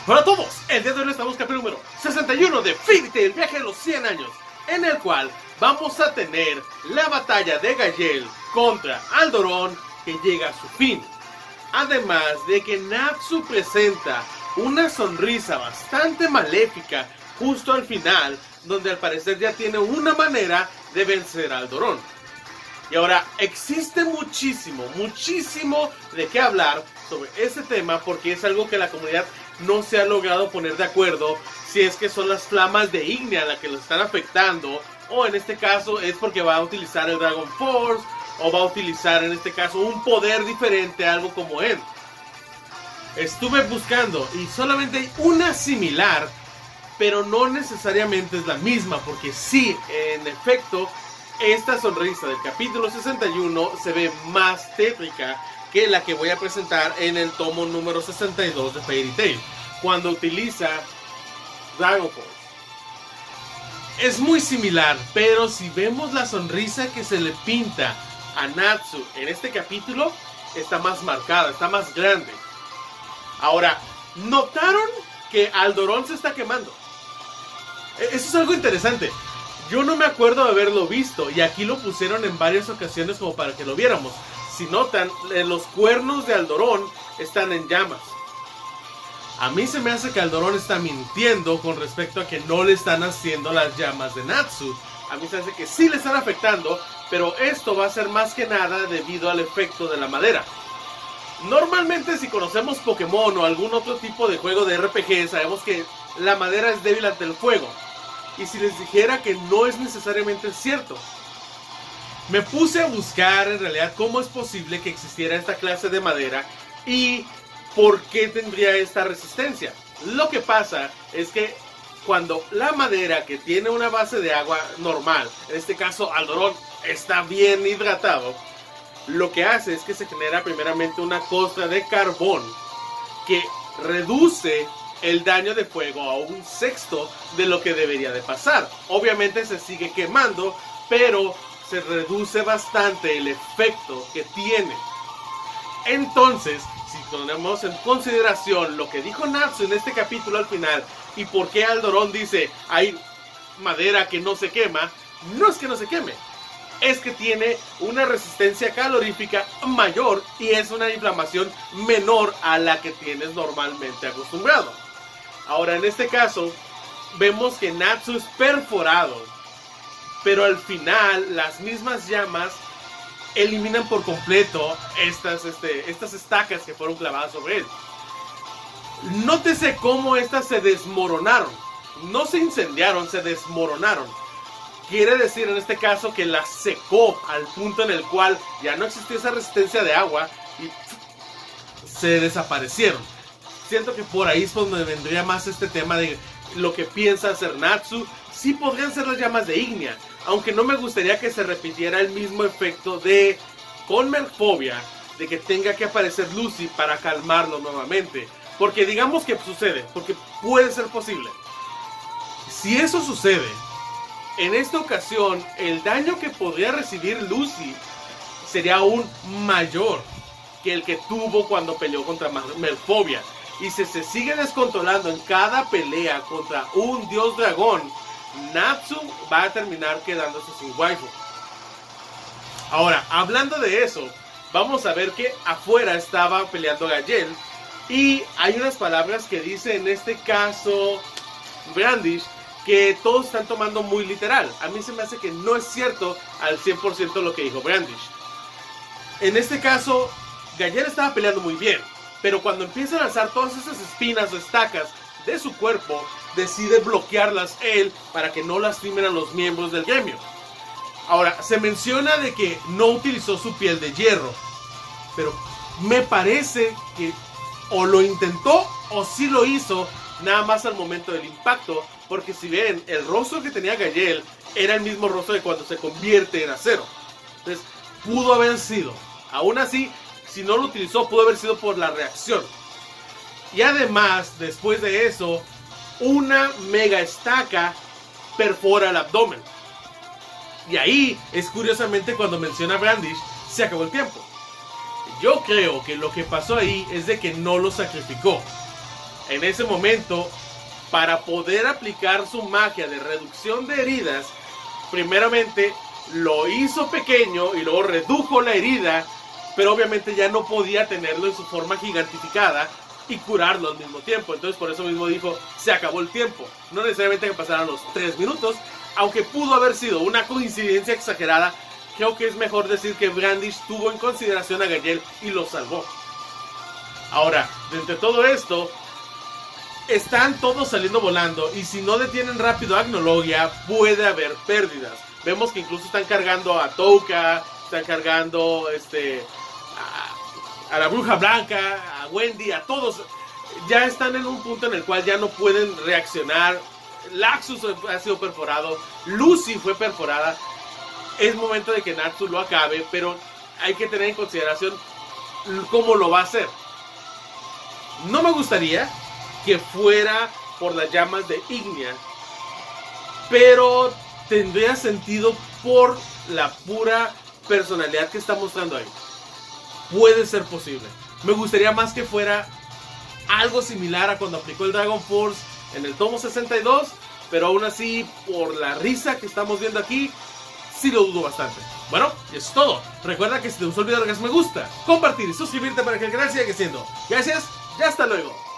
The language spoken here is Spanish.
Hola a todos, el día de hoy les damos capítulo número 61 de Fairy Tail, el viaje de los 100 años, en el cual vamos a tener la batalla de Gael contra Aldoron que llega a su fin. Además de que Natsu presenta una sonrisa bastante maléfica justo al final, donde al parecer ya tiene una manera de vencer a Aldoron. Y ahora existe muchísimo de qué hablar sobre ese tema, porque es algo que la comunidad no se ha logrado poner de acuerdo, si es que son las flamas de Ignia las que lo están afectando, o en este caso es porque va a utilizar el Dragon Force, o va a utilizar en este caso un poder diferente, algo como él. Estuve buscando y solamente hay una similar, pero no necesariamente es la misma, porque sí, en efecto, esta sonrisa del capítulo 61 se ve más tétrica que la que voy a presentar en el tomo número 62 de Fairy Tail, cuando utiliza Dragon Force. Es muy similar, pero si vemos la sonrisa que se le pinta a Natsu en este capítulo, está más marcada, está más grande. Ahora, ¿notaron que Aldoron se está quemando? Eso es algo interesante. Yo no me acuerdo de haberlo visto, y aquí lo pusieron en varias ocasiones como para que lo viéramos. Si notan, los cuernos de Aldoron están en llamas. A mí se me hace que Aldoron está mintiendo con respecto a que no le están haciendo las llamas de Natsu. A mí se me hace que sí le están afectando, pero esto va a ser más que nada debido al efecto de la madera. Normalmente, si conocemos Pokémon o algún otro tipo de juego de RPG, sabemos que la madera es débil ante el fuego. Y si les dijera que no es necesariamente cierto, me puse a buscar en realidad cómo es posible que existiera esta clase de madera y por qué tendría esta resistencia. Lo que pasa es que cuando la madera que tiene una base de agua normal, en este caso Aldoron está bien hidratado, lo que hace es que se genera primeramente una costra de carbón que reduce el daño de fuego a un sexto de lo que debería de pasar. Obviamente se sigue quemando, pero se reduce bastante el efecto que tiene. Entonces, si tenemos en consideración lo que dijo Natsu en este capítulo al final, y por qué Aldoron dice hay madera que no se quema, no es que no se queme, es que tiene una resistencia calorífica mayor y es una inflamación menor a la que tienes normalmente acostumbrado. Ahora, en este caso, vemos que Natsu es perforado, pero al final las mismas llamas eliminan por completo estas estacas que fueron clavadas sobre él. Nótese cómo estas se desmoronaron. No se incendiaron, se desmoronaron. Quiere decir en este caso que las secó al punto en el cual ya no existía esa resistencia de agua y se desaparecieron. Siento que por ahí es donde vendría más este tema de lo que piensa hacer Natsu. Sí podrían ser las llamas de Ignia, aunque no me gustaría que se repitiera el mismo efecto de con Merfolvia, de que tenga que aparecer Lucy para calmarlo nuevamente. Porque digamos que sucede, porque puede ser posible. Si eso sucede, en esta ocasión el daño que podría recibir Lucy sería aún mayor que el que tuvo cuando peleó contra Merfolvia. Y si se sigue descontrolando en cada pelea contra un dios dragón, Natsu va a terminar quedándose sin waifu. Ahora, hablando de eso, vamos a ver que afuera estaba peleando Gael, y hay unas palabras que dice en este caso Brandish que todos están tomando muy literal. A mí se me hace que no es cierto al 100% lo que dijo Brandish. En este caso, Gael estaba peleando muy bien, pero cuando empieza a lanzar todas esas espinas o estacas de su cuerpo, decide bloquearlas él para que no lastimen a los miembros del gremio. Ahora, se menciona de que no utilizó su piel de hierro, pero me parece que o lo intentó o sí lo hizo, nada más al momento del impacto, porque si ven, el rostro que tenía Gael era el mismo rostro de cuando se convierte en acero. Entonces, pudo haber sido. Aún así, si no lo utilizó, pudo haber sido por la reacción. Y además, después de eso, una mega estaca perfora el abdomen. Y ahí es curiosamente cuando menciona Brandish, se acabó el tiempo. Yo creo que lo que pasó ahí es de que no lo sacrificó. En ese momento, para poder aplicar su magia de reducción de heridas, primeramente lo hizo pequeño y luego redujo la herida, pero obviamente ya no podía tenerlo en su forma gigantificada y curarlo al mismo tiempo. Entonces por eso mismo dijo, se acabó el tiempo. No necesariamente que pasaran los 3 minutos, aunque pudo haber sido una coincidencia exagerada. Creo que es mejor decir que Brandish tuvo en consideración a Gayel y lo salvó. Ahora, de entre todo esto, están todos saliendo volando, y si no detienen rápido a Agnologia, puede haber pérdidas. Vemos que incluso están cargando a Touka, están cargando a la Bruja Blanca, a Wendy, a todos. Ya están en un punto en el cual ya no pueden reaccionar. Laxus ha sido perforado, Lucy fue perforada. Es momento de que Natsu lo acabe, pero hay que tener en consideración cómo lo va a hacer. No me gustaría que fuera por las llamas de Ignia, pero tendría sentido por la pura personalidad que está mostrando ahí. Puede ser posible. Me gustaría más que fuera algo similar a cuando aplicó el Dragon Force en el tomo 62, pero aún así, por la risa que estamos viendo aquí, sí lo dudo bastante. Bueno, y eso es todo. Recuerda que si te gustó el video, darle me gusta, compartir y suscribirte para que el canal siga creciendo. Gracias y hasta luego.